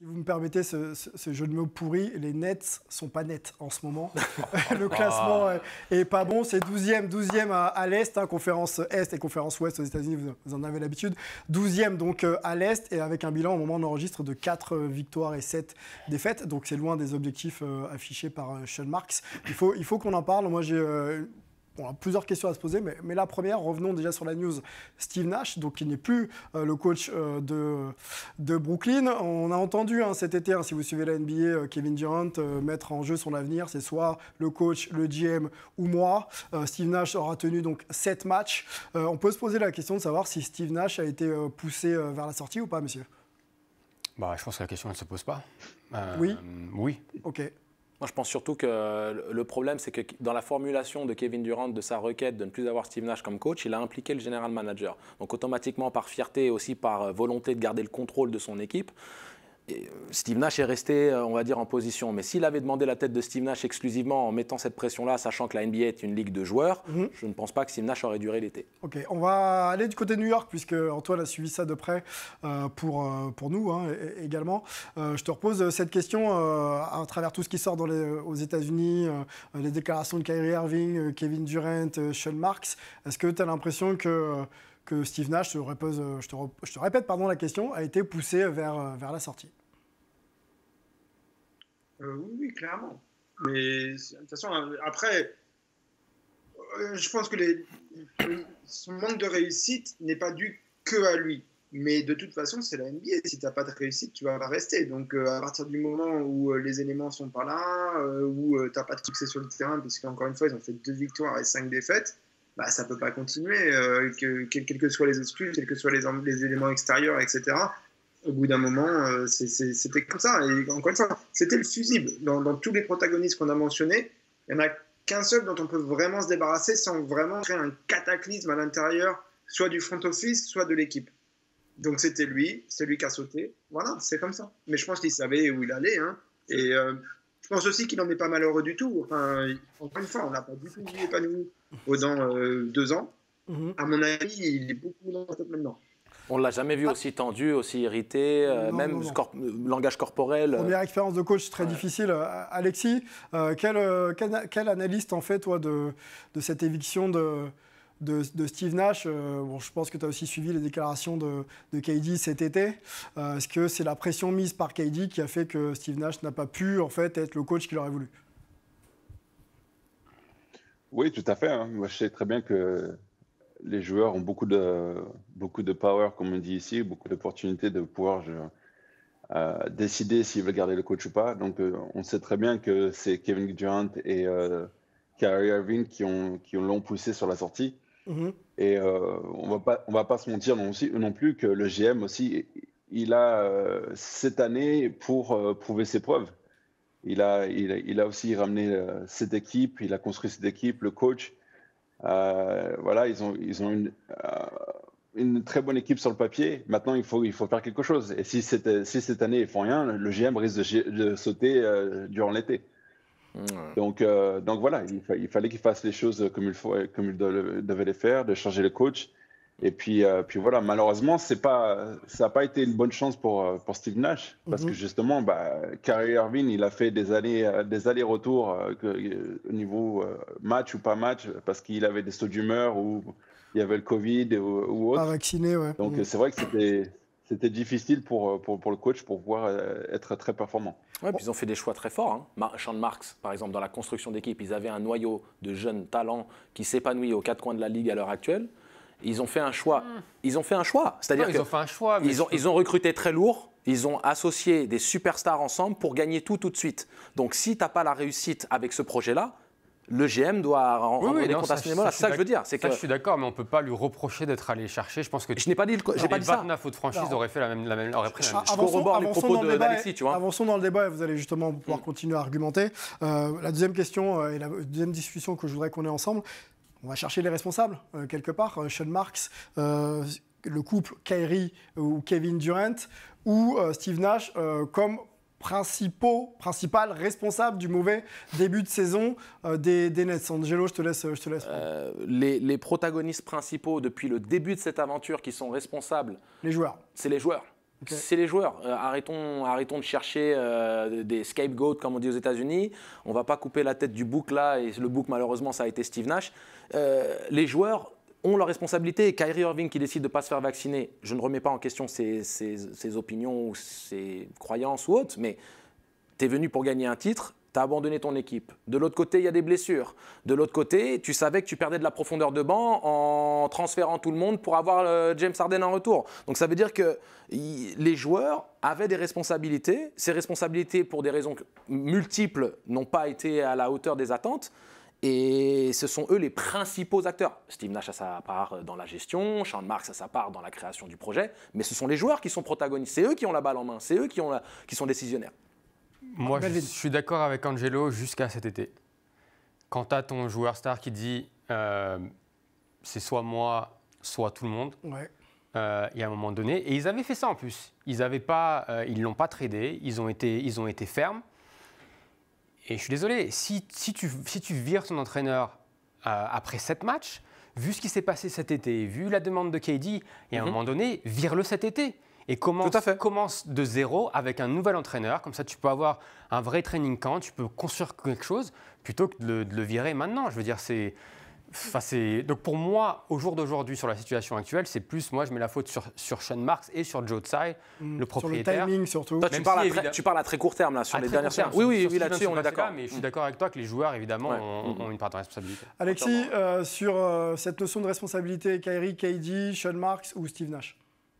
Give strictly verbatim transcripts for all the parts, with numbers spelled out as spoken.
Si vous me permettez ce, ce, ce jeu de mots pourri, les Nets sont pas nets en ce moment. Le classement est, est pas bon. C'est douzième, douzième à, à l'Est, hein, conférence Est et conférence Ouest aux États-Unis, vous, vous en avez l'habitude. douzième donc euh, à l'Est et avec un bilan au moment où on enregistre de quatre victoires et sept défaites. Donc c'est loin des objectifs euh, affichés par euh, Sean Marks. Il faut, il faut qu'on en parle. Moi j'ai euh, Bon, on a plusieurs questions à se poser, mais, mais la première, revenons déjà sur la news. Steve Nash, donc il n'est plus euh, le coach euh, de, de Brooklyn. On a entendu hein, cet été, hein, si vous suivez la N B A, euh, Kevin Durant euh, mettre en jeu son avenir. C'est soit le coach, le G M ou moi. Euh, Steve Nash aura tenu donc sept matchs. Euh, on peut se poser la question de savoir si Steve Nash a été euh, poussé euh, vers la sortie ou pas, monsieur. Bah, je pense que la question, elle ne se pose pas. Euh, oui. Oui. Ok. Moi, je pense surtout que le problème, c'est que dans la formulation de Kevin Durant, de sa requête de ne plus avoir Steve Nash comme coach, il a impliqué le general manager. Donc automatiquement, par fierté et aussi par volonté de garder le contrôle de son équipe, et Steve Nash est resté, on va dire, en position. Mais s'il avait demandé la tête de Steve Nash exclusivement en mettant cette pression-là, sachant que la N B A est une ligue de joueurs, mmh. je ne pense pas que Steve Nash aurait duré l'été. Ok, on va aller du côté de New York, puisque Antoine a suivi ça de près euh, pour, euh, pour nous hein, et, également. Euh, je te repose cette question euh, à travers tout ce qui sort dans les, aux États-Unis, euh, les déclarations de Kyrie Irving, Kevin Durant, Sean Marks. Est-ce que tu as l'impression que... que Steve Nash, je te, repose, je, te, je te répète pardon, la question, a été poussé vers, vers la sortie? euh, Oui, oui, clairement. Mais de toute façon, après, euh, je pense que les, son manque de réussite n'est pas dû que à lui. Mais de toute façon, c'est la N B A. Si tu n'as pas de réussite, tu vas pas rester. Donc, euh, à partir du moment où euh, les éléments ne sont pas là, euh, où euh, tu n'as pas de succès sur le terrain, parce qu'encore une fois, ils ont fait deux victoires et cinq défaites, bah, ça ne peut pas continuer, euh, que, que, quelles que soient les excuses, quels que soient les, les éléments extérieurs, et cetera. Au bout d'un moment, euh, c'était comme ça. Et encore une fois, c'était le fusible. Dans, dans tous les protagonistes qu'on a mentionnés, il n'y en a qu'un seul dont on peut vraiment se débarrasser sans vraiment créer un cataclysme à l'intérieur, soit du front office, soit de l'équipe. Donc c'était lui, c'est lui qui a sauté. Voilà, c'est comme ça. Mais je pense qu'il savait où il allait. Hein. Et euh, je pense aussi qu'il n'en est pas malheureux du tout. Enfin, encore une fois, on n'a pas du tout épanoui pendant euh, deux ans. Mm-hmm. À mon avis, il est beaucoup dans la tête maintenant. On ne l'a jamais vu ah. aussi tendu, aussi irrité, euh, non, même non, non. Corp langage corporel. Première expérience de coach très ouais. difficile. Alexis, euh, quel, euh, quel, quel analyste en fait, toi, de, de cette éviction de, de, de Steve Nash? euh, bon, je pense que tu as aussi suivi les déclarations de, de K D cet été. Euh, Est-ce que c'est la pression mise par K D qui a fait que Steve Nash n'a pas pu en fait, être le coach qu'il aurait voulu? Oui, tout à fait. Hein. Moi, je sais très bien que les joueurs ont beaucoup de, beaucoup de power, comme on dit ici, beaucoup d'opportunités de pouvoir je, euh, décider s'ils veulent garder le coach ou pas. Donc, euh, on sait très bien que c'est Kevin Durant et euh, Kyrie Irving qui ont qui l'ont poussé sur la sortie. Mm-hmm. Et euh, on va pas on va pas se mentir non, aussi, non plus que le G M aussi, il a euh, cette année pour euh, prouver ses preuves. Il a, il a, il a aussi ramené euh, cette équipe, il a construit cette équipe, le coach. Euh, voilà, ils ont, ils ont une, euh, une très bonne équipe sur le papier. Maintenant, il faut, il faut faire quelque chose. Et si cette, si cette année, ils font rien, le G M risque de, de sauter euh, durant l'été. Mmh. Donc, euh, donc voilà, il, fa il fallait qu'ils fassent les choses comme il, faut, comme il de, devait les faire, de changer le coach. Et puis, euh, puis voilà, malheureusement, c'est pas, ça n'a pas été une bonne chance pour, pour Steve Nash. Parce mmh. que justement, bah, Kyrie Irving, il a fait des allers, des allers-retours euh, euh, au niveau euh, match ou pas match, parce qu'il avait des sauts d'humeur ou il y avait le Covid ou, ou autre. Pas vacciné, ouais. Donc mmh. c'est vrai que c'était c'était difficile pour, pour, pour le coach pour pouvoir euh, être très performant. Ouais, puis ils ont fait des choix très forts. Hein. Sean Marks, par exemple, dans la construction d'équipe, ils avaient un noyau de jeunes talents qui s'épanouit aux quatre coins de la ligue à l'heure actuelle. Ils ont fait un choix. Mmh. Ils ont fait un choix. C'est-à-dire qu'ils ont fait un choix. Mais ils, ont, ils ont recruté très lourd. Ils ont associé des superstars ensemble pour gagner tout tout de suite. Donc, si tu n'as pas la réussite avec ce projet-là, le G M doit rendre oui, oui, des comptes à ce niveau-là. C'est ça que je veux dire. Ça, que... je suis d'accord, mais on ne peut pas lui reprocher d'être allé chercher. Je pense que je n'ai pas dit, j'ai pas dit ça. vingt-neuf autres franchises auraient fait la même, la même, auraient pris la même. Je corrobore les propos d'Alexis, tu vois. Avançons dans le débat et vous allez justement pouvoir mmh. continuer à argumenter. Euh, la deuxième question euh, et la deuxième discussion que je voudrais qu'on ait ensemble. On va chercher les responsables, euh, quelque part. Euh, Sean Marks, euh, le couple Kyrie ou Kevin Durant, ou euh, Steve Nash euh, comme principaux, principal responsable du mauvais début de saison euh, des, des Nets. Angelo, je te laisse. Je te laisse euh, les, les protagonistes principaux depuis le début de cette aventure qui sont responsables. Les joueurs. C'est les joueurs. Okay. C'est les joueurs. Euh, arrêtons, arrêtons de chercher euh, des scapegoats, comme on dit aux États-Unis. On ne va pas couper la tête du bouc là, et le bouc, malheureusement, ça a été Steve Nash. Euh, les joueurs ont leurs responsabilités. Kyrie Irving qui décide de ne pas se faire vacciner, je ne remets pas en question ses, ses, ses opinions ou ses croyances ou autres, mais tu es venu pour gagner un titre. Tu as abandonné ton équipe. De l'autre côté, il y a des blessures. De l'autre côté, tu savais que tu perdais de la profondeur de banc en transférant tout le monde pour avoir euh, James Harden en retour. Donc ça veut dire que y, les joueurs avaient des responsabilités. Ces responsabilités, pour des raisons multiples, n'ont pas été à la hauteur des attentes. Et ce sont eux les principaux acteurs. Steve Nash a sa part dans la gestion, Sean Marks a sa part dans la création du projet. Mais ce sont les joueurs qui sont protagonistes. C'est eux qui ont la balle en main. C'est eux qui, ont la, qui sont décisionnaires. Moi, je suis d'accord avec Angelo jusqu'à cet été. Quand tu as ton joueur star qui dit euh, c'est soit moi, soit tout le monde, ouais. euh, il y a un moment donné. Et ils avaient fait ça en plus. Ils ne euh, l'ont pas tradé, ils ont été, ils ont été fermes. Et je suis désolé, si, si, tu, si tu vires ton entraîneur euh, après sept matchs, vu ce qui s'est passé cet été, vu la demande de K D, il y a un mm-hmm. moment donné, vire-le cet été. Et commence, commence de zéro avec un nouvel entraîneur. Comme ça, tu peux avoir un vrai training camp, tu peux construire quelque chose plutôt que de le, de le virer maintenant. Je veux dire, c'est, enfin, c'est... Donc pour moi, au jour d'aujourd'hui, sur la situation actuelle, c'est plus, moi, je mets la faute sur, sur Sean Marks et sur Joe Tsai, mmh, le propriétaire. Sur le timing, surtout. Toi, tu, parles si, à très, tu parles à très court terme, là, sur à les dernières semaines. Oui, oui, oui, là-dessus, on est d'accord. Mais je suis d'accord avec toi que les joueurs, évidemment, ouais. ont, ont une part de responsabilité. Alexis, euh, sur euh, cette notion de responsabilité, Kyrie, K D, Sean Marks ou Steve Nash?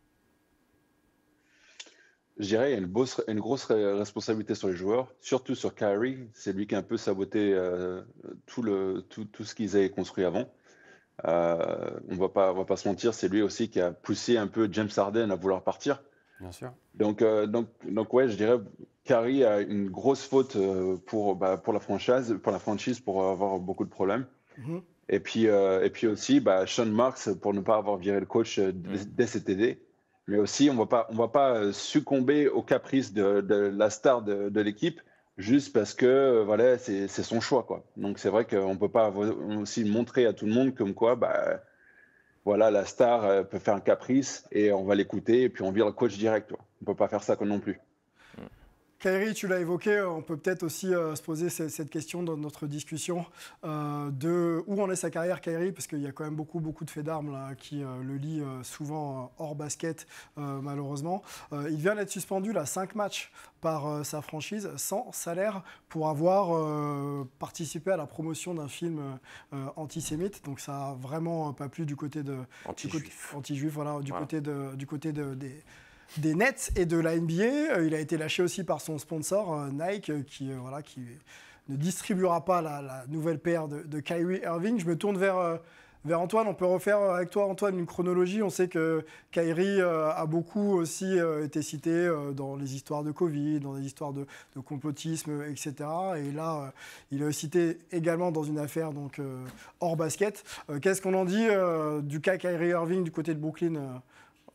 Je dirais qu'il y a une, bosse, une grosse responsabilité sur les joueurs, surtout sur Kyrie. C'est lui qui a un peu saboté euh, tout, le, tout, tout ce qu'ils avaient construit avant. Euh, on ne va pas se mentir, c'est lui aussi qui a poussé un peu James Harden à vouloir partir. Bien sûr. Donc, euh, donc, donc ouais, je dirais Kyrie a une grosse faute pour, bah, pour, la franchise, pour la franchise pour avoir beaucoup de problèmes. Mm-hmm. Et, puis, euh, et puis aussi, bah, Sean Marks pour ne pas avoir viré le coach mm. dès cet été. Mais aussi, on ne va pas succomber aux caprices de, de la star de, de l'équipe juste parce que voilà, c'est son choix, quoi. Donc, c'est vrai qu'on ne peut pas aussi montrer à tout le monde comme quoi bah, voilà, la star peut faire un caprice et on va l'écouter et puis on vire le coach direct. Quoi. On ne peut pas faire ça non plus. Kyrie, tu l'as évoqué, on peut peut-être aussi euh, se poser cette, cette question dans notre discussion euh, de où en est sa carrière, Kyrie, parce qu'il y a quand même beaucoup, beaucoup de faits d'armes là, qui euh, le lient euh, souvent euh, hors basket, euh, malheureusement. Euh, il vient d'être suspendu là, cinq matchs par euh, sa franchise, sans salaire, pour avoir euh, participé à la promotion d'un film euh, antisémite. Donc ça n'a vraiment pas plu du côté de... Anti-juif. Anti-juif, voilà, du voilà. côté, de, du côté de, des... des Nets et de la N B A. Il a été lâché aussi par son sponsor Nike qui, euh, voilà, qui ne distribuera pas la, la nouvelle paire de, de Kyrie Irving. Je me tourne vers, euh, vers Antoine. On peut refaire avec toi, Antoine, une chronologie. On sait que Kyrie euh, a beaucoup aussi euh, été cité euh, dans les histoires de Covid, dans des histoires de, de complotisme, et cetera. Et là, euh, il est cité également dans une affaire donc, euh, hors basket. Euh, Qu'est-ce qu'on en dit euh, du cas Kyrie Irving du côté de Brooklyn euh, aujourd'hui ?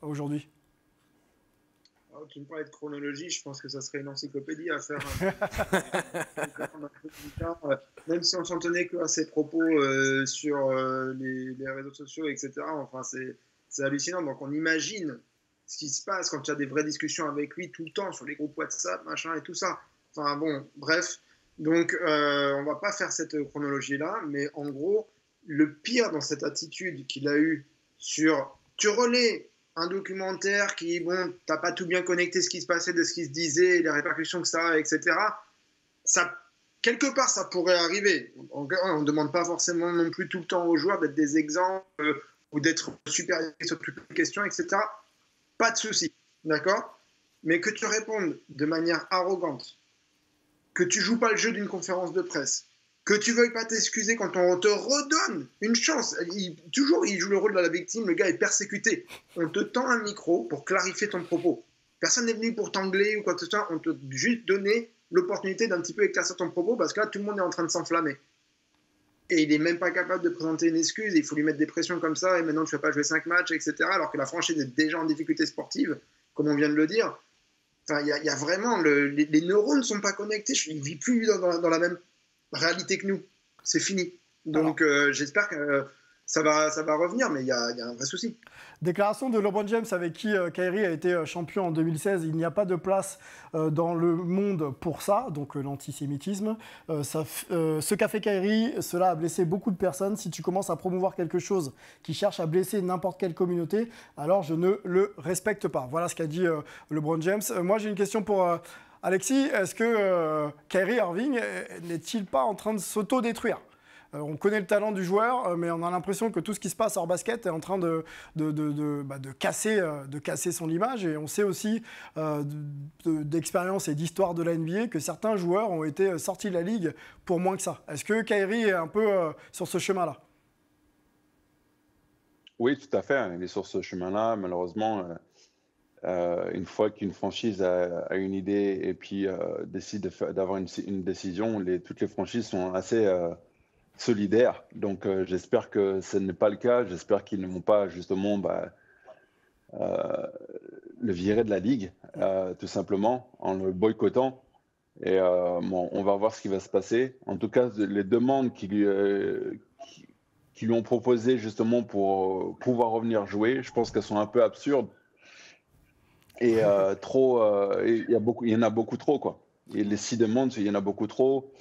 Tu me parlais de chronologie, je pense que ça serait une encyclopédie à faire. Même si on s'en tenait qu'à ses propos euh, sur euh, les, les réseaux sociaux, et cetera. Enfin, c'est hallucinant. Donc, on imagine ce qui se passe quand tu as des vraies discussions avec lui tout le temps sur les groupes WhatsApp, machin et tout ça. Enfin, bon, bref. Donc, euh, on va pas faire cette chronologie-là, mais en gros, le pire dans cette attitude qu'il a eue sur « tu relais », un documentaire qui, bon, t'as pas tout bien connecté ce qui se passait, de ce qui se disait, les répercussions que ça a, et cetera. Ça, quelque part, ça pourrait arriver. On ne demande pas forcément non plus tout le temps aux joueurs d'être des exemples euh, ou d'être supérieurs sur toutes les questions, et cetera. Pas de souci, d'accord? Mais que tu répondes de manière arrogante, que tu joues pas le jeu d'une conférence de presse, que tu veuilles pas t'excuser quand on te redonne une chance. Il, toujours, il joue le rôle de la victime, le gars est persécuté. On te tend un micro pour clarifier ton propos. Personne n'est venu pour t'angler ou quoi que ce soit. On te juste donné l'opportunité d'un petit peu éclaircir ton propos parce que là, tout le monde est en train de s'enflammer. Et il n'est même pas capable de présenter une excuse. Il faut lui mettre des pressions comme ça. Et maintenant, tu ne vas pas jouer cinq matchs, et cetera. Alors que la franchise est déjà en difficulté sportive, comme on vient de le dire. Enfin, il y, y a vraiment... Le, les, les neurones ne sont pas connectés. Il ne vit plus dans, dans, dans la même réalité que nous. C'est fini. Donc, euh, j'espère que euh, ça va, ça va revenir, mais il y a, y a un vrai souci. Déclaration de LeBron James avec qui euh, Kyrie a été euh, champion en deux mille seize. Il n'y a pas de place euh, dans le monde pour ça, donc euh, l'antisémitisme. Euh, ça, euh, ce qu'a fait Kyrie, cela a blessé beaucoup de personnes. Si tu commences à promouvoir quelque chose qui cherche à blesser n'importe quelle communauté, alors je ne le respecte pas. Voilà ce qu'a dit euh, LeBron James. Euh, moi, j'ai une question pour euh, Alexis. Est-ce que euh, Kyrie Irving n'est-il pas en train de s'auto-détruire ? Euh, on connaît le talent du joueur, euh, mais on a l'impression que tout ce qui se passe hors basket est en train de, de, de, de, bah, de, casser, euh, de casser son image. Et on sait aussi euh, d'expérience et d'histoire de la N B A que certains joueurs ont été sortis de la ligue pour moins que ça. Est-ce que Kyrie est un peu euh, sur ce chemin-là ? Oui, tout à fait. Il est sur ce chemin-là. Malheureusement, euh, euh, une fois qu'une franchise a, a une idée et puis euh, décide d'avoir une, une décision, les, toutes les franchises sont assez... Euh, solidaire. Donc euh, j'espère que ce n'est pas le cas. J'espère qu'ils ne vont pas justement bah, euh, le virer de la ligue, euh, tout simplement, en le boycottant. Et euh, bon, on va voir ce qui va se passer. En tout cas, les demandes qui lui, euh, qui, qui lui ont proposées justement pour pouvoir revenir jouer, je pense qu'elles sont un peu absurdes. Et euh, trop, euh, il y a beaucoup, il y en a beaucoup trop, quoi. Et les six demandes, il y en a beaucoup trop.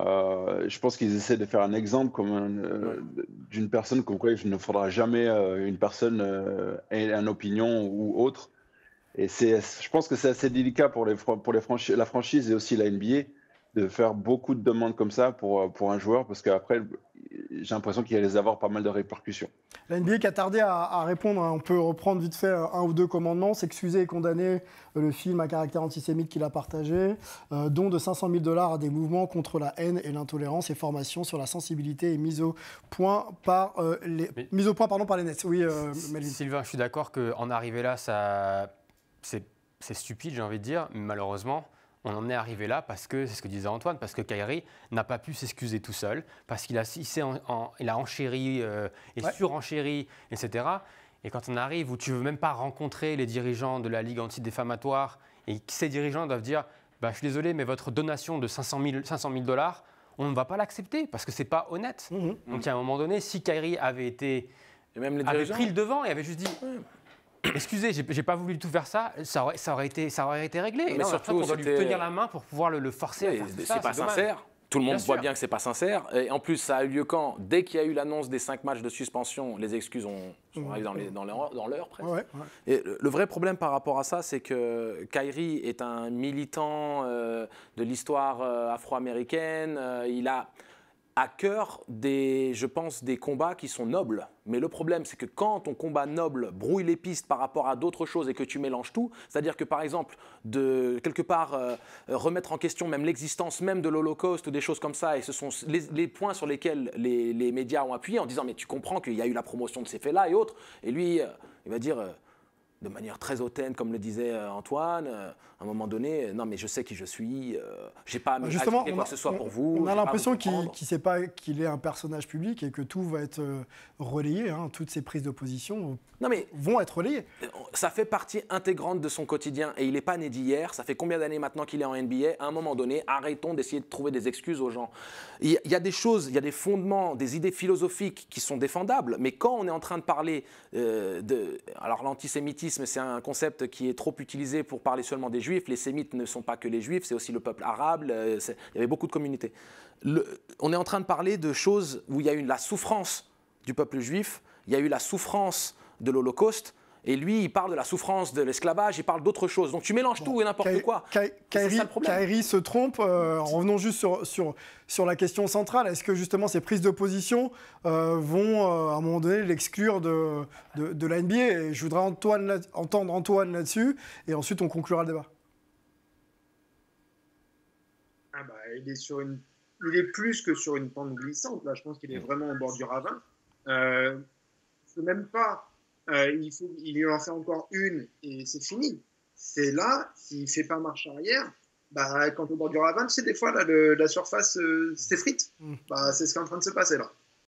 Euh, je pense qu'ils essaient de faire un exemple comme un, euh, d'une personne comme quoi il ne faudra jamais euh, une personne euh, ait une opinion ou autre. Et c'est, je pense que c'est assez délicat pour, les, pour les franchi- la franchise et aussi la N B A de faire beaucoup de demandes comme ça pour, pour un joueur, parce qu'après, j'ai l'impression qu'il va les avoir pas mal de répercussions. La N B A qui a tardé à, à répondre, hein. On peut reprendre vite fait un ou deux commandements, s'excuser et condamner le film à caractère antisémite qu'il a partagé, euh, don de cinq cent mille dollars à des mouvements contre la haine et l'intolérance et formation sur la sensibilité et mise au point par, euh, les, Mais, mise au point, pardon, par les Nets. Oui, euh, Melvin. Sylvain, je suis d'accord qu'en arriver là, ça, c'est, c'est stupide, j'ai envie de dire, mais malheureusement, on en est arrivé là parce que, c'est ce que disait Antoine, parce que Kyrie n'a pas pu s'excuser tout seul, parce qu'il a, il s'est en, en, il a enchéri euh, et ouais. surenchéri, et cetera. Et quand on arrive où tu ne veux même pas rencontrer les dirigeants de la Ligue anti-défamatoire et que ces dirigeants doivent dire bah, « je suis désolé, mais votre donation de cinq cent mille dollars, on ne va pas l'accepter parce que ce n'est pas honnête. Mmh. » Donc à un moment donné, si Kyrie avait, été, et même les avait pris le devant et avait juste dit ouais. « Excusez, j'ai, j'ai pas voulu du tout faire ça, ça aurait, ça aurait, été, ça aurait été réglé. » Et là, surtout, on doit lui tenir la main pour pouvoir le, le forcer oui, à faire tout ça. C'est pas c'est sincère. Dommage. Tout le monde bien voit sûr. bien que c'est pas sincère. Et en plus, ça a eu lieu quand ? Dès qu'il y a eu l'annonce des cinq matchs de suspension, les excuses ont, sont arrivées dans, les, dans, l'heure, dans l'heure presque. Ouais, ouais. Et le, le vrai problème par rapport à ça, c'est que Kyrie est un militant euh, de l'histoire euh, afro-américaine. Euh, il a à cœur, des, je pense, des combats qui sont nobles. Mais le problème, c'est que quand ton combat noble brouille les pistes par rapport à d'autres choses et que tu mélanges tout, c'est-à-dire que, par exemple, de quelque part euh, remettre en question même l'existence même de l'Holocauste ou des choses comme ça, et ce sont les, les points sur lesquels les, les médias ont appuyé en disant « mais tu comprends qu'il y a eu la promotion de ces faits-là et autres », et lui, euh, il va dire... Euh, de manière très hautaine, comme le disait Antoine, euh, à un moment donné, non mais je sais qui je suis, euh, j'ai pas à me Justement, quoi que ce soit on, pour vous. On a l'impression qu'il ne sait pas qu'il est un personnage public et que tout va être euh, relayé, hein, toutes ces prises de position non mais, vont être relayées. Ça fait partie intégrante de son quotidien et il n'est pas né d'hier, ça fait combien d'années maintenant qu'il est en N B A, à un moment donné, arrêtons d'essayer de trouver des excuses aux gens. Il y a des choses, il y a des fondements, des idées philosophiques qui sont défendables, mais quand on est en train de parler euh, de... Alors l'antisémitisme, c'est un concept qui est trop utilisé pour parler seulement des Juifs. Les Sémites ne sont pas que les Juifs, c'est aussi le peuple arabe. Il y avait beaucoup de communautés. Le, on est en train de parler de choses où il y a eu la souffrance du peuple juif, il y a eu la souffrance de l'Holocauste, et lui, il parle de la souffrance de l'esclavage, il parle d'autres choses. Donc tu mélanges bon, tout et n'importe Ky- quoi. Ky- Kyrie, Kyrie se trompe. Euh, revenons juste sur, sur, sur la question centrale. Est-ce que justement ces prises de position euh, vont, euh, à un moment donné, l'exclure de, de, de la N B A ? Et je voudrais Antoine là, entendre Antoine là-dessus, et ensuite on conclura le débat. Ah bah, il est sur une, il est plus que sur une pente glissante. Là, je pense qu'il est vraiment au bord du ravin. Euh, je ne sais même pas. Euh, il, faut, il lui en fait encore une et c'est fini. C'est là, s'il ne fait pas marche arrière, bah, quand au bord du ravin, tu sais, des fois, là, le, la surface euh, s'effrite. Mmh. Bah, c'est ce qui est en train de se passer là.